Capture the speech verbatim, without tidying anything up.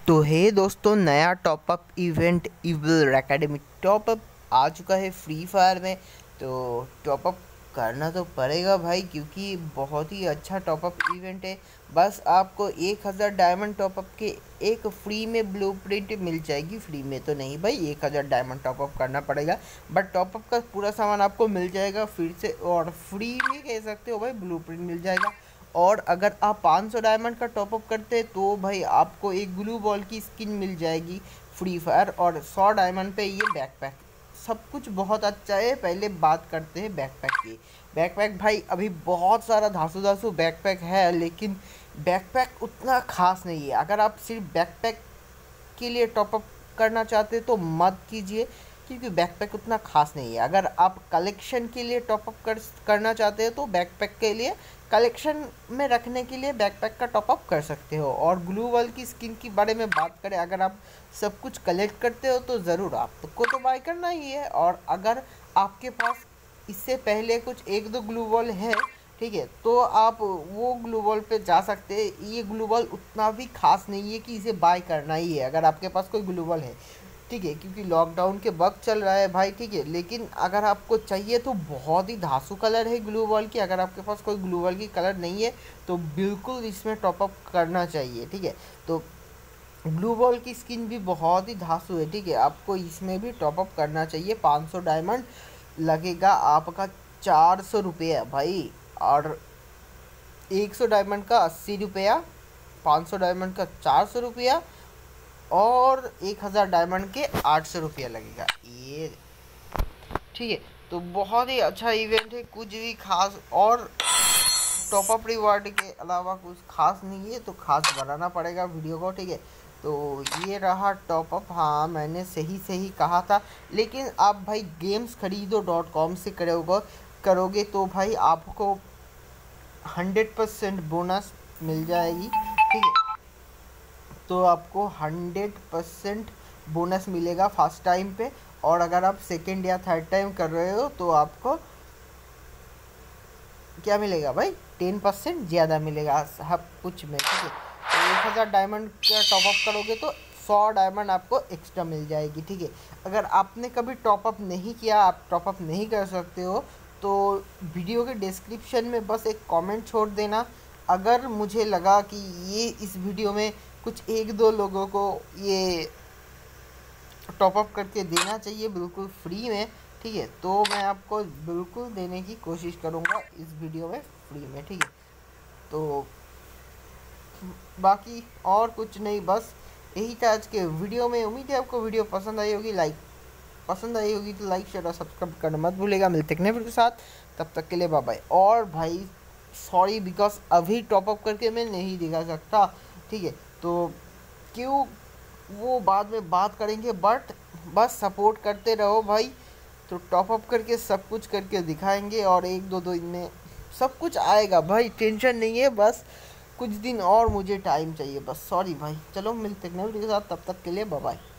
तो हे दोस्तों, नया top up event evil academy top up आ चुका है फ्री फायर में। तो टॉपअप करना तो पड़ेगा भाई, क्योंकि बहुत ही अच्छा टॉपअप इवेंट है। बस आपको एक हज़ार डायमंड टॉपअप के एक फ्री में ब्लूप्रिंट मिल जाएगी। फ्री में तो नहीं भाई, एक हज़ार डायमंड टॉपअप करना पड़ेगा, बट टॉपअप का पूरा सामान आपको मिल जाएगा फिर से, और फ्री में कह सकते हो भाई, ब्लूप्रिंट मिल जाएगा। और अगर आप पाँच सौ डायमंड का टॉपअप करते हैं तो भाई आपको एक ग्लू बॉल की स्किन मिल जाएगी फ्री फायर, और सौ डायमंड पे ये बैकपैक। सब कुछ बहुत अच्छा है। पहले बात करते हैं बैकपैक की। बैकपैक भाई अभी बहुत सारा धांसू धांसू बैकपैक है, लेकिन बैकपैक उतना खास नहीं है। अगर आप सिर्फ बैकपैक के लिए टॉपअप करना चाहते हैं तो मत कीजिए, क्योंकि बैकपैक उतना खास नहीं है। अगर आप कलेक्शन के लिए टॉपअप कर करना चाहते हैं तो बैकपैक के लिए, कलेक्शन में रखने के लिए बैकपैक का टॉपअप कर सकते हो। और ग्लू वॉल की स्किन के बारे में बात करें, अगर आप सब कुछ कलेक्ट करते हो तो ज़रूर आपको तो बाय करना ही है। और अगर आपके पास इससे पहले कुछ एक दो ग्लू वॉल है, ठीक है, तो आप वो ग्लू बॉल पे जा सकते हैं। ये ग्लू बॉल उतना भी खास नहीं है कि इसे बाय करना ही है अगर आपके पास कोई ग्लू बॉल है, ठीक है, क्योंकि लॉकडाउन के वक्त चल रहा है भाई, ठीक है। लेकिन अगर आपको चाहिए तो बहुत ही धांसू कलर है ग्लू बॉल की। अगर आपके पास कोई ग्लू बॉल की कलर नहीं है तो बिल्कुल इसमें टॉपअप करना चाहिए, ठीक है। तो ग्लू बॉल की स्किन भी बहुत ही धांसू है, ठीक है, आपको इसमें भी टॉपअप करना चाहिए। पाँच सौ डायमंड लगेगा आपका चार सौ रुपये भाई, और एक सौ डायमंड का अस्सी रुपया, पाँच सौ डायमंड का चार सौ रुपया, और एक हज़ार डायमंड के आठ सौ रुपया लगेगा ये, ठीक है। तो बहुत ही अच्छा इवेंट है, कुछ भी खास और टॉपअप रिवार्ड के अलावा कुछ खास नहीं है, तो खास बनाना पड़ेगा वीडियो को, ठीक है। तो ये रहा टॉपअप। हाँ, मैंने सही सही कहा था। लेकिन आप भाई गेम्स खरीदो डॉट कॉम से करोगे करोगे तो भाई आपको हंड्रेड परसेंट बोनस मिल जाएगी, ठीक है। तो आपको हंड्रेड परसेंट बोनस मिलेगा फर्स्ट टाइम पे, और अगर आप सेकेंड या थर्ड टाइम कर रहे हो तो आपको क्या मिलेगा भाई, टेन परसेंट ज़्यादा मिलेगा सब कुछ में, ठीक है। तो एक हज़ार डायमंड का टॉपअप करोगे तो सौ डायमंड आपको एक्स्ट्रा मिल जाएगी, ठीक है। अगर आपने कभी टॉपअप नहीं किया, आप टॉपअप नहीं कर सकते हो, तो वीडियो के डिस्क्रिप्शन में बस एक कमेंट छोड़ देना। अगर मुझे लगा कि ये इस वीडियो में कुछ एक दो लोगों को ये टॉपअप करके देना चाहिए बिल्कुल फ्री में, ठीक है, तो मैं आपको बिल्कुल देने की कोशिश करूँगा इस वीडियो में फ्री में, ठीक है। तो बाकी और कुछ नहीं, बस यही था आज के वीडियो में। उम्मीद है आपको वीडियो पसंद आई होगी। लाइक पसंद आई होगी तो लाइक शेयर और सब्सक्राइब करना मत भूलेगा। मिलते हैं वीडियो के साथ, तब तक के लिए बाय बाय। और भाई सॉरी, बिकॉज अभी टॉपअप करके मैं नहीं दिखा सकता, ठीक है, तो क्यों वो बाद में बात करेंगे, बट बस सपोर्ट करते रहो भाई। तो टॉपअप करके सब कुछ करके दिखाएंगे, और एक दो दिन में सब कुछ आएगा भाई, टेंशन नहीं है। बस कुछ दिन और मुझे टाइम चाहिए, बस सॉरी भाई। चलो मिलते हैं वीडियो के साथ, तब तक के लिए बाय बाय।